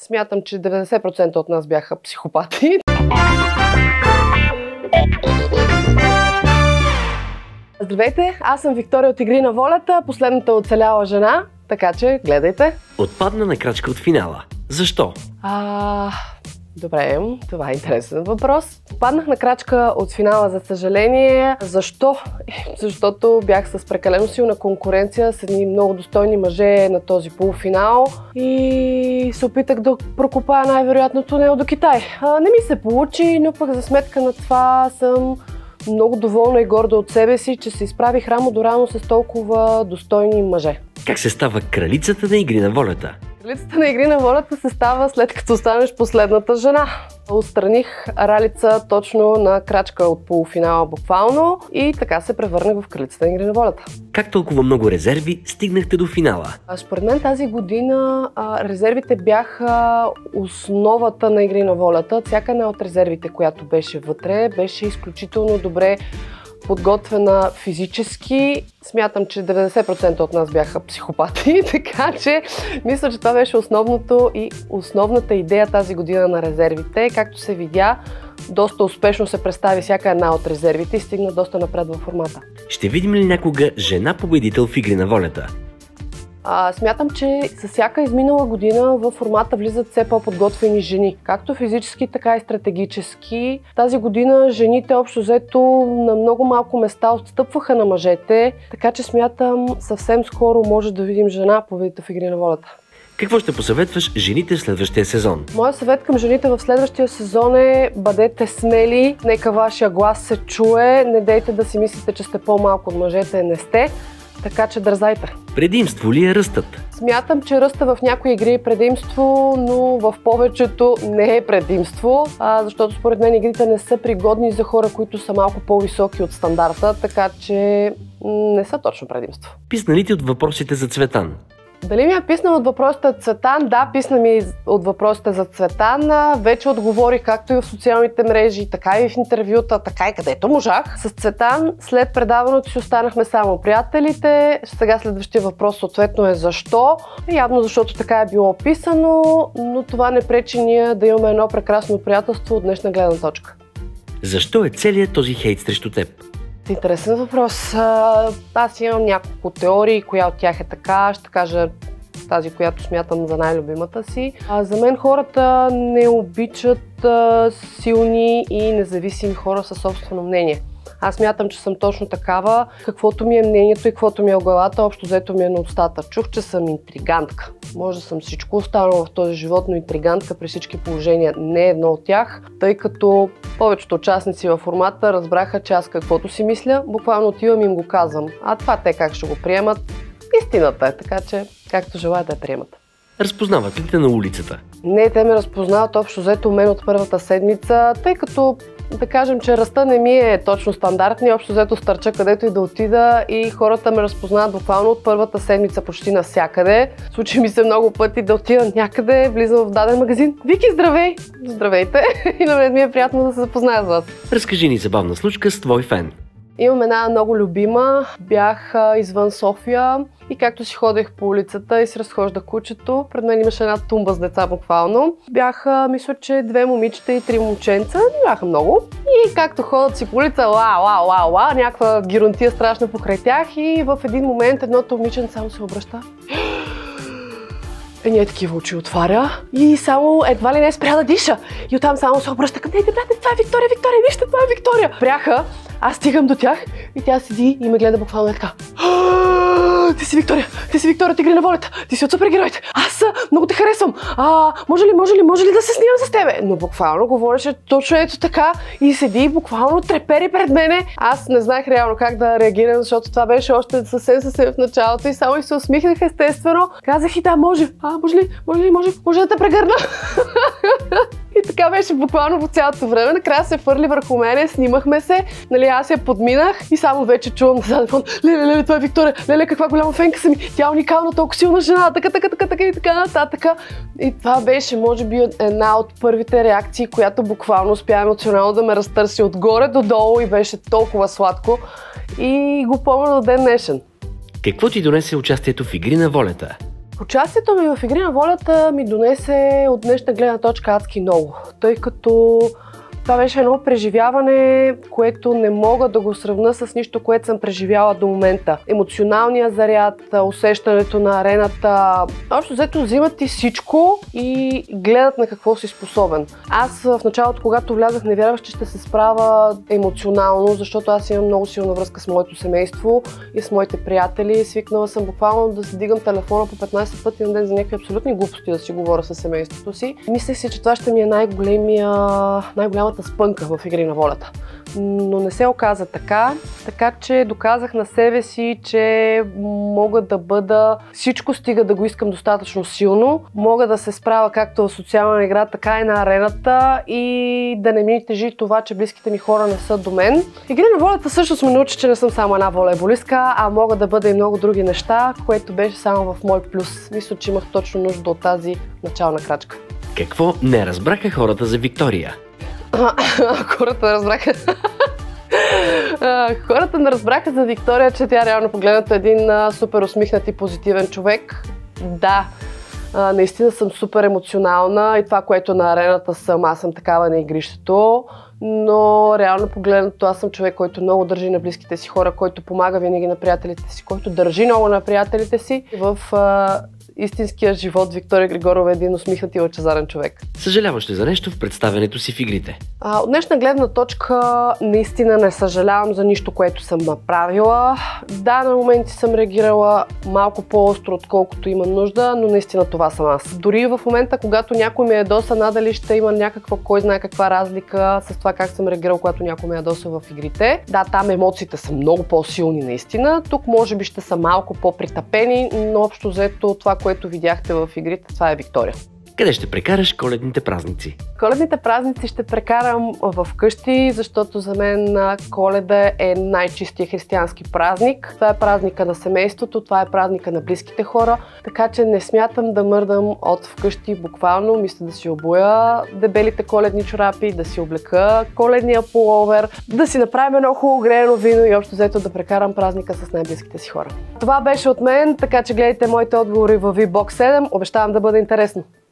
Смятам, че 90% от нас бяха психопати. Здравейте, аз съм Виктория от Игри на волята, последната оцеляла жена, така че гледайте. Отпадна на крачка от финала. Защо? Добре, това е интересен въпрос. Паднах на крачка от финала, за съжаление. Защо? Защото бях с прекалено силна конкуренция с едни много достойни мъже на този полуфинал и се опитах да прокопая най-вероятно тунел до Китай. Не ми се получи, но пък за сметка на това съм много доволна и горда от себе си, че се изправих рамо до рамо с толкова достойни мъже. Как се става кралицата на Игри на волята? Кралицата на Игри на волята се става след като станеш последната жена. Отстраних Ралица точно на крачка от полуфинала буквално и така се превърнах в кралицата на Игри на волята. Как толкова много резерви стигнахте до финала? Според мен тази година резервите бяха основата на Игри на волята. Всяка една от резервите, която беше вътре, беше изключително добре подготвена физически. Смятам, че 90% от нас бяха психопати, така че мисля, че това беше основното и основната идея тази година на резервите. Както се видя, доста успешно се представи всяка една от резервите и стигна доста напред във формата. Ще видим ли някога жена победител в Игри на волята? Смятам, че с всяка изминала година във формата влизат все по-подготвени жени. Както физически, така и стратегически. Тази година жените общо взето на много малко места отстъпваха на мъжете, така че смятам съвсем скоро може да видим жена победител в Игри на волята. Какво ще посъветваш жените в следващия сезон? Моят съвет към жените в следващия сезон е: бъдете смели, нека вашия глас се чуе, не дейте да си мислите, че сте по-малко от мъжете, не сте. Така че дързайте. Предимство ли е ръстът? Смятам, че ръста в някои игри е предимство, но в повечето не е предимство, защото според мен игрите не са пригодни за хора, които са малко по-високи от стандарта, така че не са точно предимство. Писна ли ти от въпросите за Цветан? Дали ми е писнал от въпросите за Цветан? Да, писна ми от въпросите за Цветан. Вече отговорих както и в социалните мрежи, така и в интервюта, така и където можах. С Цветан след предаването си останахме само приятелите. Сега следващия въпрос съответно е защо. Явно защото така е било описано, но това не пречи ние да имаме едно прекрасно приятелство от днешна гледна точка. Защо е целият този хейт срещу теб? Интересен въпрос. Аз имам няколко теории, коя от тях е така. Ще кажа тази, която смятам за най-любимата си. За мен хората не обичат силни и независими хора със собствено мнение. Аз смятам, че съм точно такава. Каквото ми е мнението и каквото ми е в главата, общо взето ми е на устата. Чух, че съм интригантка. Може да съм всичко останало в този живот, но интригантка при всички положения не е едно от тях, тъй като повечето участници във формата разбраха, че аз каквото си мисля, буквално отивам и им го казвам. А това те как ще го приемат, истината е, така че както желаят да я приемат. Разпознават ли те на улицата? Не, те ме разпознават общо взето мен от първата седмица, тъй като да кажем, че ръста не ми е точно стандартни, общо взето стърча където и да отида и хората ме разпознават буквално от първата седмица почти навсякъде. Случи ми се много пъти да отида някъде, влизам в даден магазин. Вики, здравей! Здравейте! И на мен ми е приятно да се запозная с вас. Разкажи ни забавна случка с твой фен. Имам една много любима, бях извън София и както си ходех по улицата и си разхождах кучето, пред мен имаше една тумба с деца буквално. Бяха, мисля, че 2 момичета и 3 момченца, не бяха много. И както ходят си по улица, някаква геронтия страшна покрай тях и в един момент едното момиченце само се обръща. Ние такива очи отваря и само едва ли не спря да диша. И оттам само се обръща към нея: брате, това е Виктория, Виктория, вижте, това е Виктория. Пряха, аз стигам до тях и тя седи и ме гледа буквално така. Ти си Виктория от Игри на волята, ти си от супергероите. Аз много те харесвам. Може ли да се снимам с тебе? Но буквално говореше точно ето така и седи буквално трепери пред мене. Аз не знаех реално как да реагирам, защото това беше още съвсем в началото и само и се усмихнах естествено. Казах и да, може. Може да те прегърна. И така беше буквално по цялото време. Накрая се фърли върху мене, снимахме се, нали, аз я подминах и само вече чувам на заден фон: леле, това е Виктория, леле, каква голяма фенка съм, тя е уникална, толкова силна жена, така и така нататък. И това беше, може би, една от първите реакции, която буквално успя емоционално да ме разтърси отгоре до долу и беше толкова сладко и го помня до ден днешен. Какво ти донесе участието в Игри на волята? Участието ми в Игри на волята ми донесе от днешна гледна точка адски много, тъй като това беше едно преживяване, което не мога да го сравня с нищо, което съм преживяла до момента. Емоционалният заряд, усещането на арената, общо взето взимат ти всичко и гледат на какво си способен. Аз в началото, когато влязах, не вярвах, че ще се справя емоционално, защото аз имам много силна връзка с моето семейство и с моите приятели. Свикнала съм буквално да си дигам телефона по 15 пъти на ден за някакви абсолютни глупости да си говоря с семейството си. Мислех си, че това ще ми е най-голямата спънка в Игри на волята. Но не се оказа така че доказах на себе си, че мога да бъда всичко, стига да го искам достатъчно силно. Мога да се справя както в социална игра, така и на арената и да не ми тежи това, че близките ми хора не са до мен. Игри на волята също ме научи, че не съм само една волейболистка, а мога да бъда и много други неща, което беше само в мой плюс. Мисля, че имах точно нужда от тази начална крачка. Какво не разбраха хората за Виктория? Хората не разбраха за Виктория, че тя реално погледнато е един супер усмихнат и позитивен човек. Да, наистина съм супер емоционална и това, което на арената съм, аз съм такава на игрището. Но реално погледнато аз съм човек, който много държи на близките си хора, който помага винаги на приятелите си, който държи много на приятелите си. В истинския живот Виктория Григорова е един усмихнат и лъчезарен човек. Съжаляваш ли за нещо в представянето си в игрите? От днешна гледна точка наистина не съжалявам за нищо, което съм направила. Да, на моменти съм реагирала малко по-остро, отколкото има нужда, но наистина това съм аз. Дори в момента, когато някой ме ядоса, надали ще има някаква, кой знае каква разлика с това как съм реагирала, когато някой ме ядоса в игрите. Да, там емоциите са много по-силни наистина. Тук може би ще са малко по-притъпени, но общо взето това, което видяхте в игрите, това е Виктория. Къде ще прекараш коледните празници? Коледните празници ще прекарам в къщи, защото за мен Коледа е най-чистия християнски празник. Това е празника на семейството, това е празника на близките хора, така че не смятам да мърдам от вкъщи буквално. Мисля да си обуя дебелите коледни чорапи, да си облека коледния пуловер, да си направим едно хубаво греено вино и общо взето да прекарам празника с най-близките си хора. Това беше от мен, така че гледайте моите отговори във VBOX 7. Обещавам да бъде интересно.